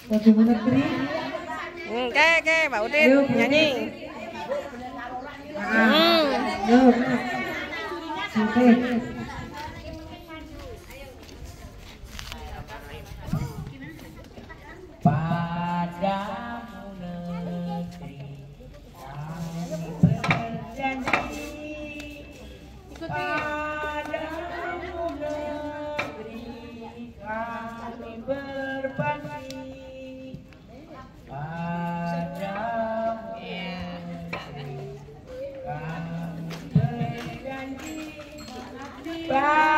Lagu negeri. Oke, Mbak Udin nyanyi. Yuk. Oke. Padamu negeri kami berjanji, padamu negeri kami berbakti, padamu negeri kami berjanji.